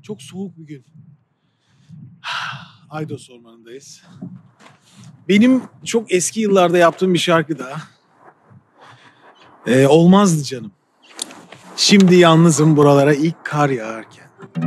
Çok soğuk bir gün. Aydos Ormanı'ndayız. Benim çok eski yıllarda yaptığım bir şarkı da olmazdı canım. Şimdi yalnızım buralara ilk kar yağarken.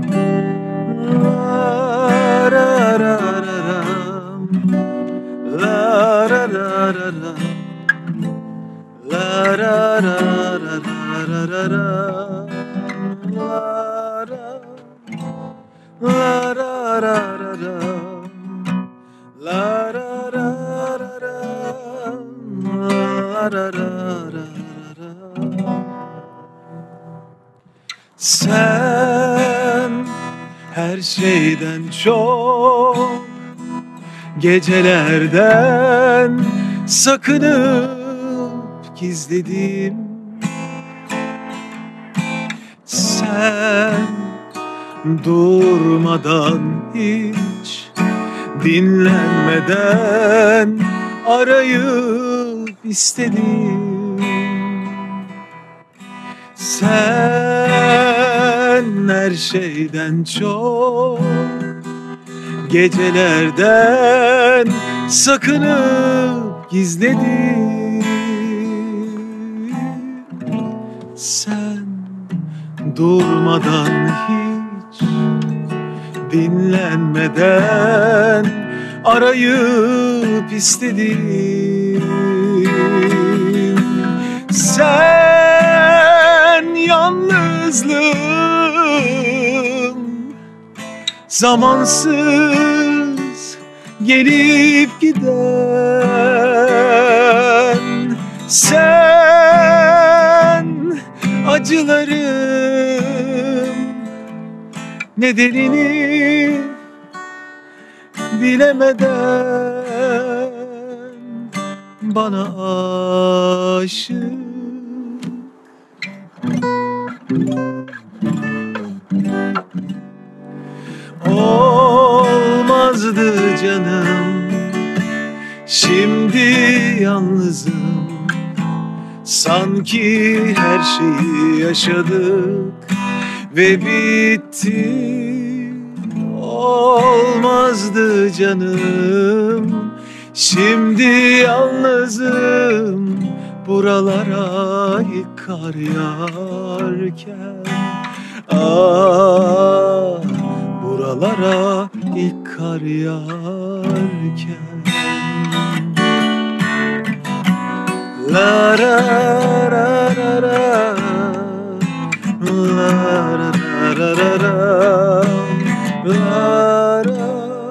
Sen her şeyden çok gecelerden sakınıp gizledim. Sen durmadan hiç dinlenmeden arayıp istedim. Sen her şeyden çok gecelerden sakınıp gizledin. Sen durmadan hiç dinlenmeden arayıp istedim. Sen yalnızlığım zamansız gelip giden. Sen acılarım nedenini bilemeden bana aşık. Olmazdı canım, şimdi yalnızım. Sanki her şeyi yaşadık ve bitti. Olmazdı canım, şimdi yalnızım. Buralara ilk kar yağarken, ah, buralara ilk kar yağarken. La ra ra ra ra, la ra ra ra ra, la ra.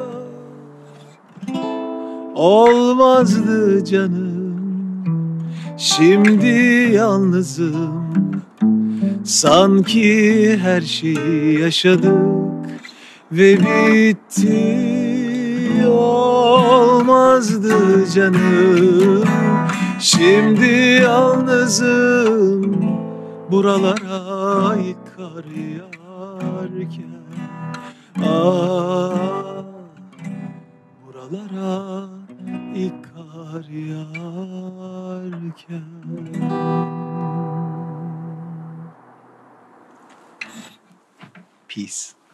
Olmazdı canım, şimdi yalnızım. Sanki her şeyi yaşadık ve bitti. Olmazdı canım, şimdi yalnızım. Buralara ilk kar yağarken, ah, buralara ilk kar yağarken. Peace.